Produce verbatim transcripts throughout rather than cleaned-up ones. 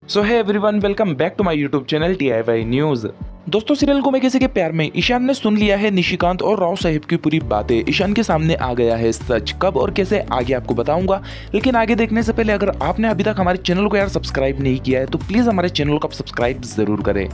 So hi everyone, welcome back to my YouTube channel T I Y news. दोस्तों, serial गुमे किसी के प्यार में ईशान ने सुन लिया है निशिकांत और राव साहिब की पूरी बातें। ईशान के सामने आ गया है सच। कब और कैसे आगे आपको बताऊंगा, लेकिन आगे देखने से पहले अगर आपने अभी तक हमारे चैनल को यार सब्सक्राइब नहीं किया है तो प्लीज हमारे चैनल को आप सब्सक्राइब जरूर करें।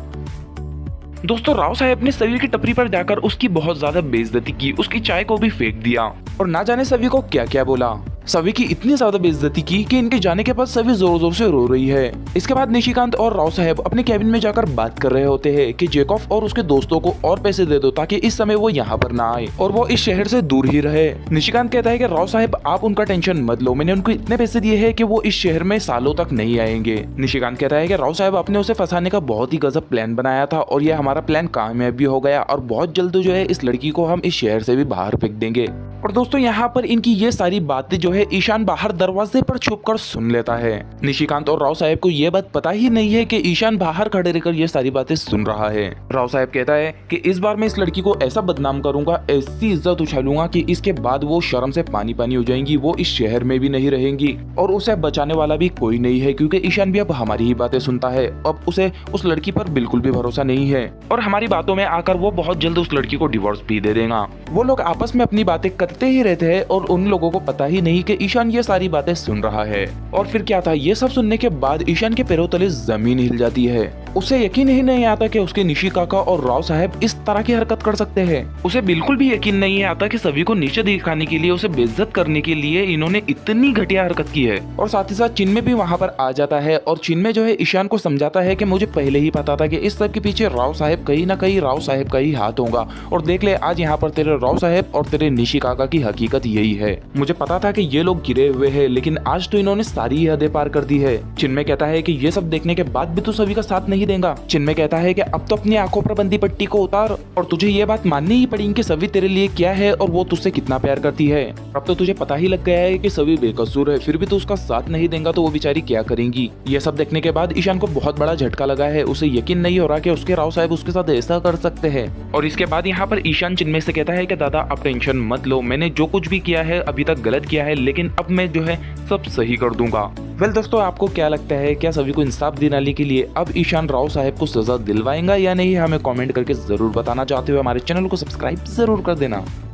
दोस्तों, राव साहब ने सवी की टपरी पर जाकर उसकी बहुत ज्यादा बेइज्जती की, उसकी चाय को भी फेंक दिया और ना जाने सवी को क्या क्या बोला। सवी की इतनी ज्यादा बेइज्जती की कि इनके जाने के बाद सवी जोर जोर से रो रही है। इसके बाद निशिकांत और राव साहब अपने कैबिन में जाकर बात कर रहे होते हैं कि जेकॉफ और उसके दोस्तों को और पैसे दे दो ताकि इस समय वो यहाँ पर ना आए और वो इस शहर से दूर ही रहे। निशिकांत कहता है कि राव साहब आप उनका टेंशन मत लो, मैंने उनको इतने पैसे दिए हैं कि वो इस शहर में सालों तक नहीं आएंगे। निशिकांत कहता है कि राव साहब आपने उसे फंसाने का बहुत ही गजब प्लान बनाया था और ये हमारा प्लान कामयाब भी हो गया और बहुत जल्द जो है इस लड़की को हम इस शहर से भी बाहर फेंक देंगे। और दोस्तों, यहाँ पर इनकी ये सारी बातें जो है ईशान बाहर दरवाजे पर छुपकर सुन लेता है। निशिकांत और राव साहब को ये बात पता ही नहीं है कि ईशान बाहर खड़े रहकर ये सारी बातें सुन रहा है। राव साहब कहता है कि इस बार मैं इस लड़की को ऐसा बदनाम करूंगा, ऐसी इज्जत उछालूंगा कि इसके बाद वो शर्म से पानी पानी हो जाएंगी, वो इस शहर में भी नहीं रहेंगी और उसे बचाने वाला भी कोई नहीं है क्योंकि ईशान भी अब हमारी ही बातें सुनता है। अब उसे उस लड़की पर बिल्कुल भी भरोसा नहीं है और हमारी बातों में आकर वो बहुत जल्द उस लड़की को डिवोर्स भी दे देगा। वो लोग आपस में अपनी बातें करते ही रहते हैं और उन लोगों को पता ही नहीं कि ईशान ये सारी बातें सुन रहा है। और फिर क्या था, ये सब सुनने के बाद ईशान के पैरों तले जमीन हिल जाती है। उसे यकीन ही नहीं आता कि उसके निशी काका और राव साहब इस तरह की हरकत कर सकते हैं। उसे बिल्कुल भी यकीन नहीं आता कि सभी को नीचे दिखाने के लिए, उसे बेइज्जत करने के लिए इन्होंने इतनी घटिया हरकत की है। और साथ ही साथ चिन्मय भी वहाँ पर आ जाता है और चिन्मय जो है ईशान को समझाता है कि मुझे पहले ही पता था कि इस सब के पीछे राव साहब कहीं ना कहीं राव साहब का ही हाथ होगा और देख ले आज यहाँ पर तेरे राव साहब और तेरे निशी काका की हकीकत यही है। मुझे पता था कि ये लोग गिरे हुए हैं लेकिन आज तो इन्होंने सारी हदें पार कर दी है। चिन्मय कहता है कि ये सब देखने के बाद भी तू सभी का साथ नहीं देगा। चिन्मय कहता है कि अब तो अपनी आंखों पर बंदी पट्टी को उतार और तुझे ये बात माननी ही पड़ेगी कि सभी तेरे लिए क्या है और वो तुझसे कितना प्यार करती है। अब तो तुझे पता ही लग गया है कि सभी बेकसूर है, फिर भी तू उसका साथ नहीं देगा तो वो बेचारी क्या करेंगी। ये सब देखने के बाद ईशान को बहुत बड़ा झटका लगा है। उसे यकीन नहीं हो रहा कि उसके राव साहब उसके साथ ऐसा कर सकते हैं। और इसके बाद यहाँ पर ईशान चिन्मय से कहता है कि दादा आप टेंशन मत लो, मैंने जो कुछ भी किया है अभी तक गलत किया है लेकिन अब मैं जो है सब सही कर दूंगा। वेल well, दोस्तों, आपको क्या लगता है, क्या सभी को इंसाफ दिलाने के लिए अब ईशान राव साहब को सजा दिलवाएगा या नहीं, हमें कमेंट करके जरूर बताना। चाहते हुए हमारे चैनल को सब्सक्राइब जरूर कर देना।